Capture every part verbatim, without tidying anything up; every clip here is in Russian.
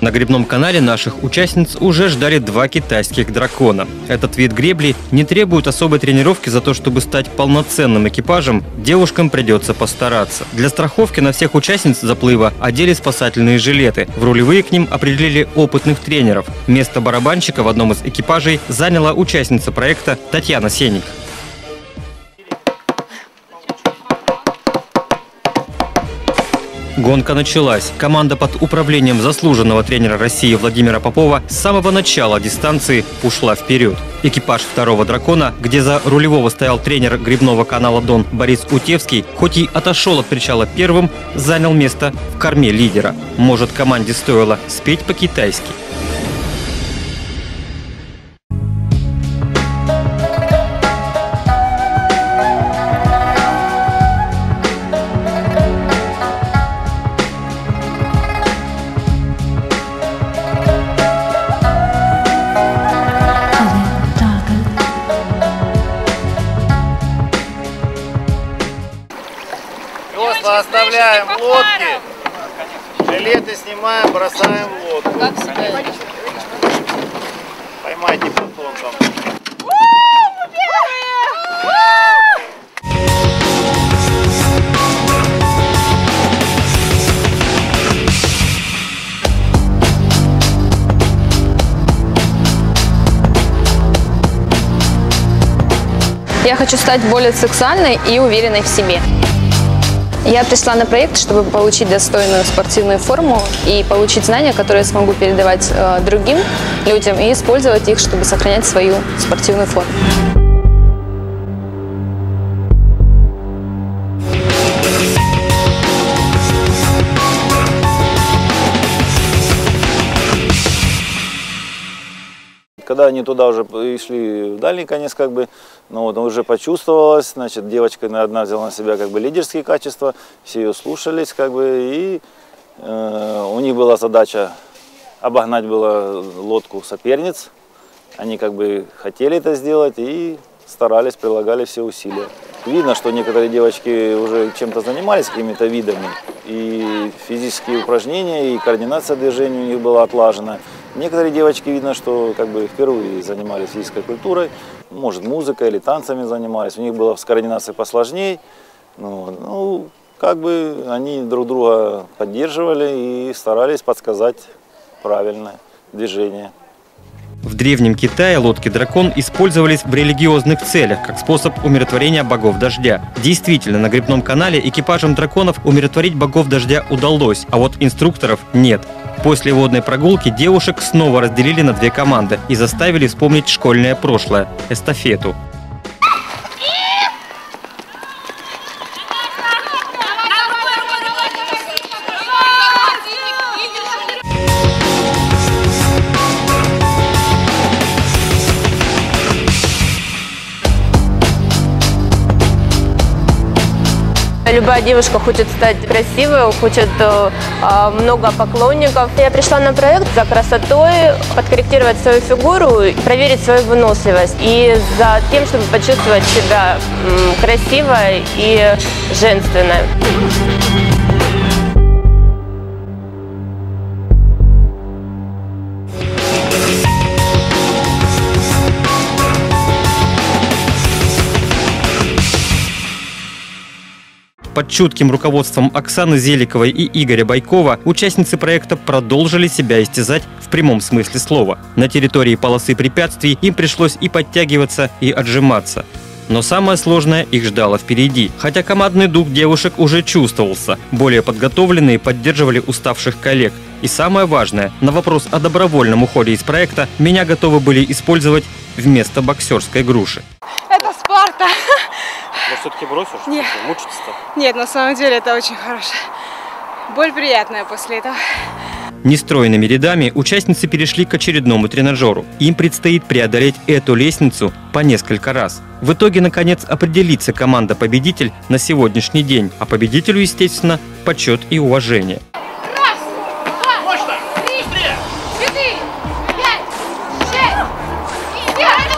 На гребном канале наших участниц уже ждали два китайских дракона. Этот вид гребли не требует особой тренировки, за то, чтобы стать полноценным экипажем, девушкам придется постараться. Для страховки на всех участниц заплыва одели спасательные жилеты. В рулевые к ним определили опытных тренеров. Место барабанщика в одном из экипажей заняла участница проекта Татьяна Сенник. Гонка началась. Команда под управлением заслуженного тренера России Владимира Попова с самого начала дистанции ушла вперед. Экипаж второго дракона, где за рулевого стоял тренер гребного канала «Дон» Борис Утевский, хоть и отошел от причала первым, занял место в корме лидера. Может, команде стоило спеть по-китайски. Просто оставляем лодки, жилеты снимаем, бросаем в лодку. Поймайте потом. Я хочу стать более сексуальной и уверенной в себе. Я пришла на проект, чтобы получить достойную спортивную форму и получить знания, которые я смогу передавать э, другим людям и использовать их, чтобы сохранять свою спортивную форму. Когда они туда уже шли в дальний конец, как бы, ну вот, уже почувствовалось, значит, девочка одна взяла на себя как бы лидерские качества, все ее слушались, как бы, и э, у них была задача обогнать было лодку соперниц. Они как бы хотели это сделать и старались, прилагали все усилия. Видно, что некоторые девочки уже чем-то занимались, какими-то видами, и физические упражнения, и координация движений у них была отлажена. Некоторые девочки, видно, что как бы впервые занимались физической культурой, может, музыкой или танцами занимались. У них было с координацией посложнее. Ну, ну, как бы они друг друга поддерживали и старались подсказать правильное движение. В Древнем Китае лодки-дракон использовались в религиозных целях, как способ умиротворения богов дождя. Действительно, на гребном канале экипажам драконов умиротворить богов дождя удалось, а вот инструкторов нет. После водной прогулки девушек снова разделили на две команды и заставили вспомнить школьное прошлое – эстафету. Любая девушка хочет стать красивой, хочет э, много поклонников. Я пришла на проект за красотой, подкорректировать свою фигуру, проверить свою выносливость и за тем, чтобы почувствовать себя м, красивой и женственной. Под чутким руководством Оксаны Зеликовой и Игоря Байкова участницы проекта продолжили себя истязать в прямом смысле слова. На территории полосы препятствий им пришлось и подтягиваться, и отжиматься. Но самое сложное их ждало впереди. Хотя командный дух девушек уже чувствовался. Более подготовленные поддерживали уставших коллег. И самое важное, на вопрос о добровольном уходе из проекта меня готовы были использовать вместо боксерской груши. Это Спарта. Но все-таки бросишь? Нет. Мучиться-то? Нет, на самом деле это очень хорошо. Боль приятная после этого. Нестройными рядами участницы перешли к очередному тренажеру. Им предстоит преодолеть эту лестницу по несколько раз. В итоге, наконец, определится команда-победитель на сегодняшний день. А победителю, естественно, почет и уважение. Раз, два, три, четыре, пять, шесть, семь.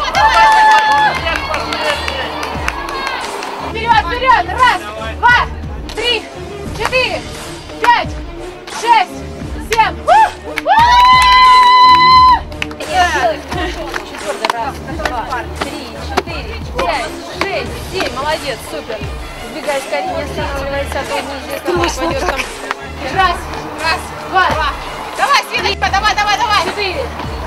Вперед, вперед! Раз, два, три, четыре, пять, шесть, семь. Молодец, супер. Сбегай скорее, не останавливайся, а то неизвестно, пойдешь там. Раз, раз, два, два. Давай, Светочка, давай, давай, давай. Четыре.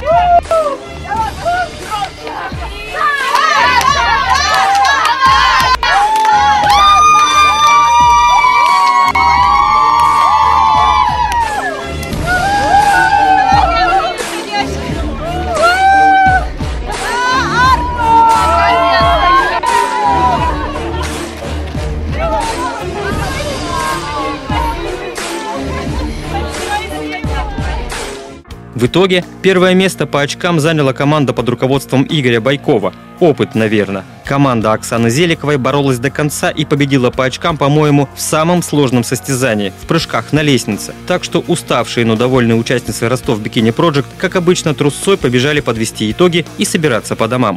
В итоге первое место по очкам заняла команда под руководством Игоря Байкова. Опыт, наверное. Команда Оксаны Зеликовой боролась до конца и победила по очкам, по-моему, в самом сложном состязании – в прыжках на лестнице. Так что уставшие, но довольные участницы Ростов Бикини Project, как обычно, трусцой побежали подвести итоги и собираться по домам.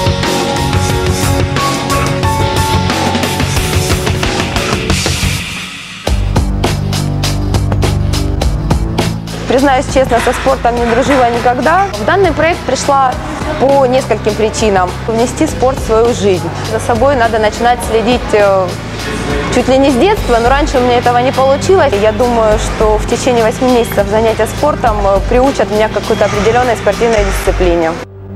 Признаюсь честно, со спортом не дружила никогда. В данный проект пришла по нескольким причинам. Внести спорт в свою жизнь. За собой надо начинать следить чуть ли не с детства, но раньше у меня этого не получилось. Я думаю, что в течение восьми месяцев занятия спортом приучат меня к какой-то определенной спортивной дисциплине.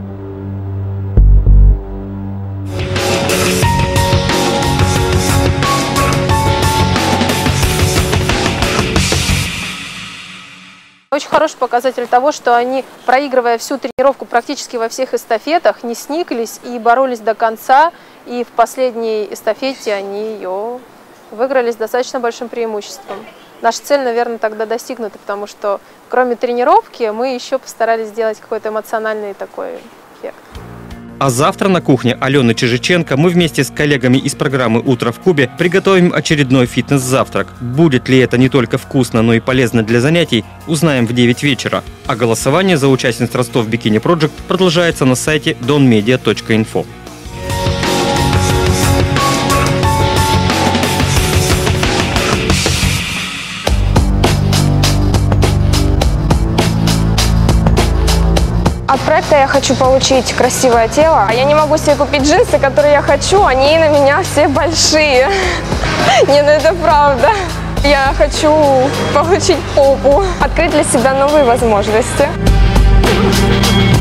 Очень хороший показатель того, что они, проигрывая всю тренировку практически во всех эстафетах, не сниклись и боролись до конца. И в последней эстафете они ее выиграли с достаточно большим преимуществом. Наша цель, наверное, тогда достигнута, потому что кроме тренировки мы еще постарались сделать какой-то эмоциональный такой эффект. А завтра на кухне Алены Чижиченко мы вместе с коллегами из программы «Утро в Кубе» приготовим очередной фитнес-завтрак. Будет ли это не только вкусно, но и полезно для занятий, узнаем в девять вечера. А голосование за участниц Ростов Бикини Project продолжается на сайте дон медиа точка инфо. От проекта я хочу получить красивое тело. Я не могу себе купить джинсы, которые я хочу, они на меня все большие. Не, ну это правда. Я хочу получить попу, открыть для себя новые возможности.